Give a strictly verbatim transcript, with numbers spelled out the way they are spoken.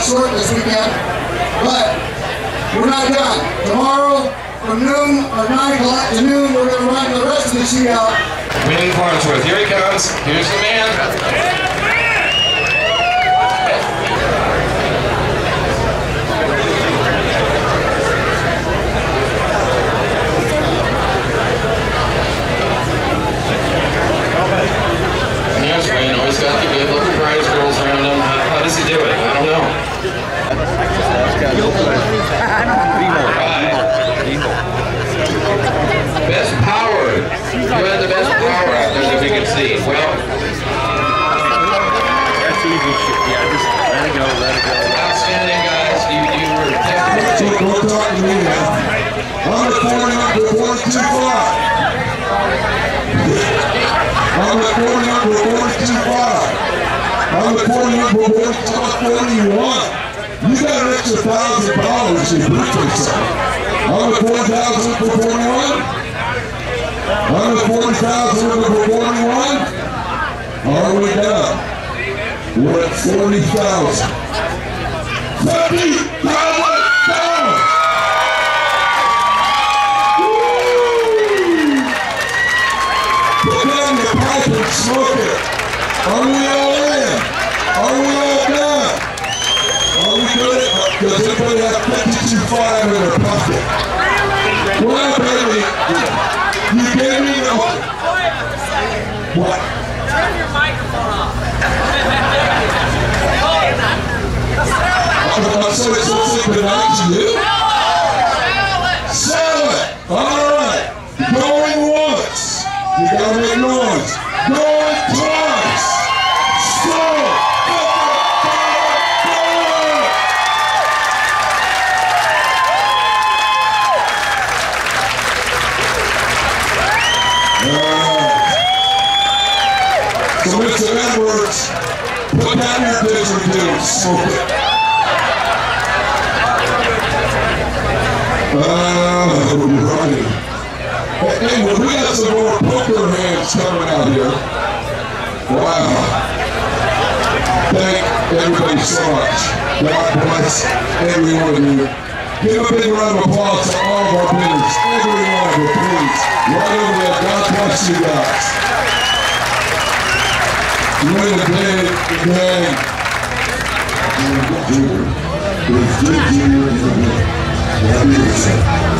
short this weekend, but we're not done. Tomorrow from noon or nine o'clock to noon, we're going to run the rest of the shootout. Winning Farnsworth, here he comes. Here's the man. And there's Wayne, always got the good looking prize girls around him. How, how does he do it? I don't know. Best power. You had the best power out there that we could see. Well, that's easy shit. Yeah, just let it go, let it go. Outstanding, guys. You, you were So don't talk to me now. I'm reporting up to one two five. I'm reporting up to one two five. I'm reporting up to one forty-one. You got an extra thousand dollars in birthday something. I'm at four thousand for forty-one. I'm at forty thousand for forty-one. Are we done? We're at forty thousand. fifty thousand dollars! Put down your pipe and smoke it. Are we all in? Are we all done? Are we good? Does everybody have fifty-two five in their pocket? Well, baby, you gave me the... What? Turn your microphone off. I'm going to say something good night to you. Sell it! All right. Going once. You got to make noise. Going twice. Sold. So Mister Edwards, put down your didgeridoo and smoke it. Oh, righty. Hey, well, we got some more poker hands coming out here. Wow. Thank everybody so much. God bless every one of you. Give a big round of applause to all of our winners. Every one of you, please. Right over there. God bless you guys. You win the day, the day. You're a good year. You're a good year. You're a good year.